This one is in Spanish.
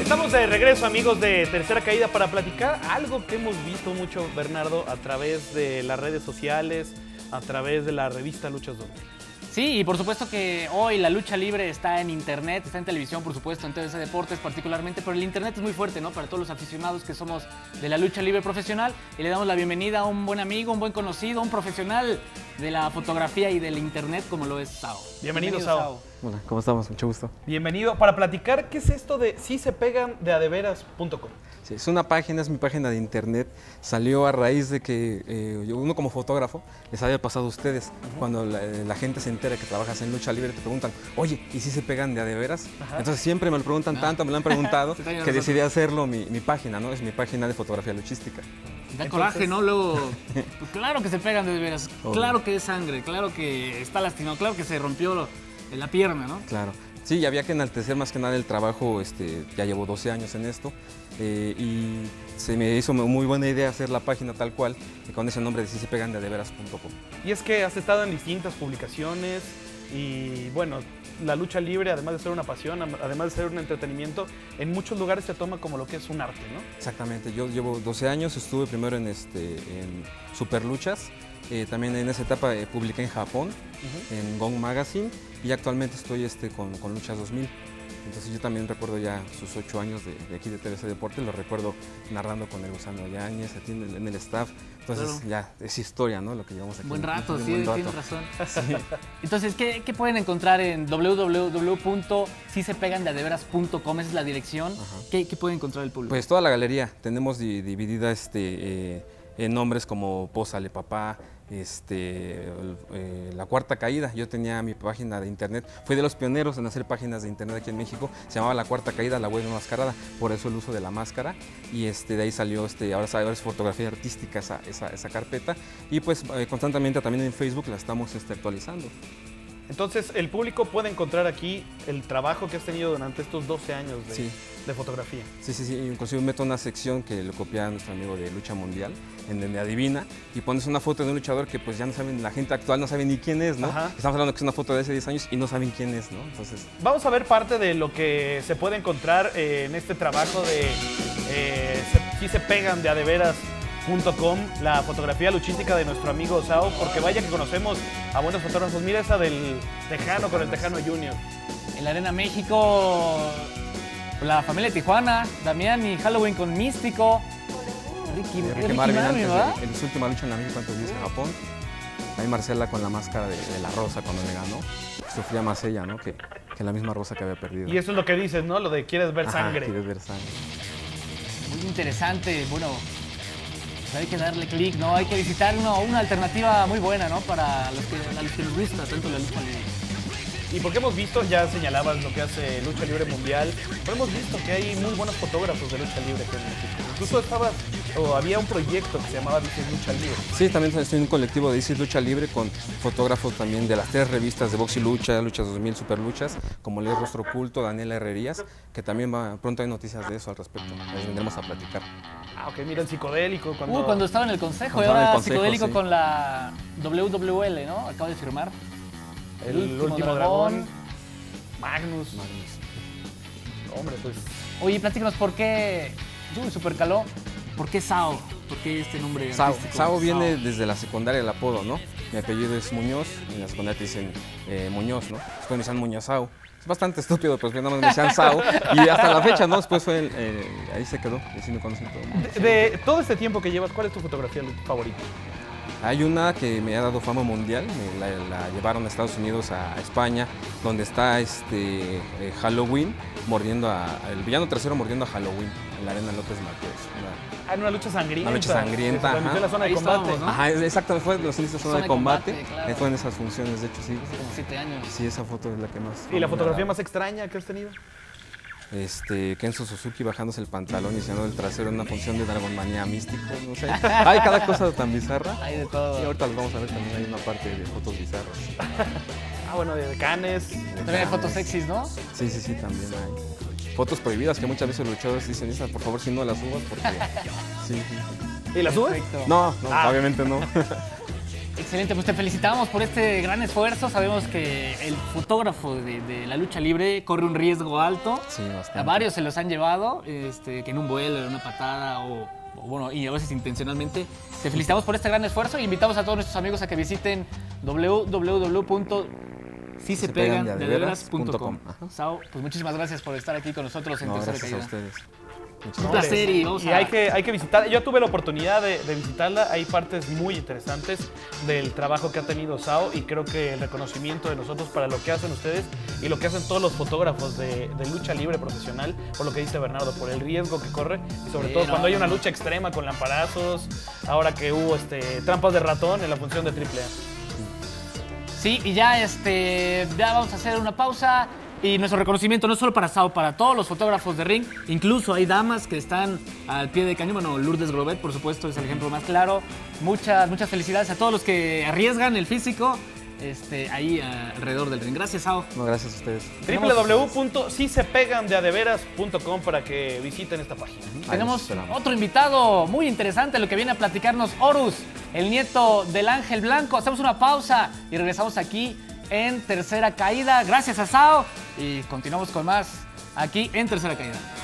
Estamos de regreso, amigos de Tercera Caída, para platicar algo que hemos visto mucho, Bernardo, a través de las redes sociales, a través de la revista Luchas Donde. Sí, y por supuesto que hoy la lucha libre está en internet, está en televisión, por supuesto, en TVC Deportes particularmente, pero el internet es muy fuerte, ¿no? Para todos los aficionados que somos de la lucha libre profesional, y le damos la bienvenida a un buen amigo, un buen conocido, un profesional de la fotografía y del internet como lo es Sao. Bienvenido, Sao. Hola, ¿cómo estamos? Mucho gusto. Bienvenido para platicar qué es esto de sisepegandeadeveras.com. Sí, es una página, es mi página de internet. Salió a raíz de que uno como fotógrafo les había pasado a ustedes. Cuando la gente se entera que trabajas en lucha libre, te preguntan, oye, ¿y si se pegan de a de veras? Entonces siempre me lo preguntan tanto, me lo han preguntado, que decidí hacerlo mi página, ¿no? Es mi página de fotografía luchística. Da coraje, ¿no? Luego, pues claro que se pegan de veras, claro que es sangre, claro que está lastimado, claro que se rompió la pierna, ¿no? Claro. Sí, había que enaltecer más que nada el trabajo, ya llevo 12 años en esto, y se me hizo muy buena idea hacer la página tal cual, y con ese nombre de sisepegandeadeveras.com. Y es que has estado en distintas publicaciones y bueno, la lucha libre, además de ser una pasión, además de ser un entretenimiento, en muchos lugares se toma como lo que es un arte, ¿no? Exactamente, yo llevo 12 años, estuve primero en Superluchas, también en esa etapa publiqué en Japón, en Gong Magazine, y actualmente estoy con Luchas 2000. Entonces yo también recuerdo ya sus 8 años de aquí de TVC Deportes, lo recuerdo narrando con el Gusano Yáñez, en el staff. Entonces ya es historia, ¿no? Lo que llevamos aquí. Buen rato, sí, tienes razón. Sí. Entonces, ¿qué pueden encontrar en www.sisepegandeadeveras.com? Esa es la dirección. ¿Qué puede encontrar el público? Pues toda la galería. Tenemos dividida en nombres como Pósale Papá, La Cuarta Caída. Yo tenía mi página de internet, fui de los pioneros en hacer páginas de internet aquí en México, se llamaba La Cuarta Caída, la web enmascarada, por eso el uso de la máscara, y de ahí salió, ahora es fotografía artística esa carpeta, y pues constantemente también en Facebook la estamos actualizando. Entonces, el público puede encontrar aquí el trabajo que has tenido durante estos 12 años de fotografía. Sí, inclusive meto una sección que lo copia nuestro amigo de Lucha Mundial, en donde adivina, y pones una foto de un luchador que pues ya no saben, la gente actual no sabe ni quién es, ¿no? Estamos hablando que es una foto de hace 10 años y no saben quién es, ¿no? Entonces... Vamos a ver parte de lo que se puede encontrar en este trabajo de sisepegandeadeveras.com, la fotografía luchística de nuestro amigo Sao, porque vaya que conocemos a buenos fotógrafos. Mira esa del Tejano con el Tejano Junior. En la Arena México, la familia Tijuana, Damián y Halloween con Místico. Ricky Marvin, ¿verdad? En su última lucha en la México antes de irse a Japón. Ahí Marcela con la máscara de la Rosa cuando le ganó. Sufría más ella, ¿no? Que la misma Rosa que había perdido. Y eso es lo que dices, ¿no? Lo de quieres ver sangre. Quieres ver sangre. Muy interesante. Bueno, pues hay que darle clic, ¿no? Hay que visitar una alternativa muy buena, ¿no? Para los que nos gusta tanto la lucha libre. Y porque hemos visto, ya señalabas lo que hace Lucha Libre Mundial, pero hemos visto que hay muy buenos fotógrafos de lucha libre aquí en México. Incluso había un proyecto que se llamaba Dices Lucha Libre. Sí, también estoy en un colectivo de Dices Lucha Libre con fotógrafos también de las 3 revistas de Box y Lucha, Luchas 2000, Superluchas, como Leo Rostro Oculto, Daniela Herrerías, que también pronto hay noticias de eso al respecto. Les vendremos a platicar. Ah, ok, mira el psicodélico. Cuando estaba en el consejo, era psicodélico con la WWL, ¿no? Acaba de firmar. El último dragón. Magnus. Hombre, pues... Oye, platícanos, ¿por qué Supercaló? ¿Por qué Sao? ¿Por qué este nombre artístico? Sao viene desde la secundaria, el apodo, ¿no? Mi apellido es Muñoz, en la secundaria te dicen Muñoz, ¿no? Después me decían Muñoz Sao. Es bastante estúpido, pues nada más me decían Sao. Y hasta la fecha, ¿no? Después fue ahí se quedó, y así me conocen todo. De todo este tiempo que llevas, ¿cuál es tu fotografía favorita? Hay una que me ha dado fama mundial, la llevaron a Estados Unidos, a España, donde está Halloween mordiendo el villano tercero mordiendo a Halloween en la Arena López Mateos. Una lucha sangrienta. Una lucha sangrienta, ajá. En la zona de combate. Estábamos, ¿no? Ajá, exacto, fue de la zona de combate. Claro. Fue en esas funciones, de hecho, sí. Hace como 7 años. Sí, esa foto es la que más... ¿Y la fotografía más extraña que has tenido? Kenzo Suzuki bajándose el pantalón y enseñando el trasero en una función de Dragon Manía místico, no sé. Hay cada cosa tan bizarra. Hay de todo. Y ahorita los vamos a ver, también hay una parte de fotos bizarras. Bueno, de Canes. También hay fotos sexys, ¿no? Sí, también hay. Fotos prohibidas que muchas veces los luchadores dicen, por favor, si no las subas, porque... Sí. ¿Y las subes? Perfecto. No, obviamente no. Excelente, pues te felicitamos por este gran esfuerzo. Sabemos que el fotógrafo de la lucha libre corre un riesgo alto. Sí, bastante. A varios se los han llevado, que en un vuelo, en una patada o bueno, y a veces intencionalmente. Te felicitamos por este gran esfuerzo e invitamos a todos nuestros amigos a que visiten www.sisepegandeadeveras.com. Sao, pues muchísimas gracias por estar aquí con nosotros en Tercera Gracias a Caída. ustedes. Muchas Un gracias. placer y vamos Y a... hay que visitar. Yo tuve la oportunidad de visitarla. Hay partes muy interesantes del trabajo que ha tenido Sao y creo que el reconocimiento de nosotros para lo que hacen ustedes y lo que hacen todos los fotógrafos de lucha libre profesional, por lo que dice Bernardo, por el riesgo que corre y sobre todo cuando hay una lucha extrema con lamparazos, ahora que hubo trampas de ratón en la función de AAA. Sí, y ya, ya vamos a hacer una pausa. Y nuestro reconocimiento no es solo para Sao, para todos los fotógrafos de ring. Incluso hay damas que están al pie de cañón. Bueno, Lourdes Grobet, por supuesto, es el ejemplo más claro. Muchas felicidades a todos los que arriesgan el físico ahí alrededor del ring. Gracias, Sao. No, gracias a ustedes. www.sisepegandeadeveras.com para que visiten esta página. Tenemos otro invitado muy interesante, lo que viene a platicarnos Horus, el nieto del Ángel Blanco. Hacemos una pausa y regresamos aquí en Tercera Caída. Gracias a Sao y continuamos con más aquí en Tercera Caída.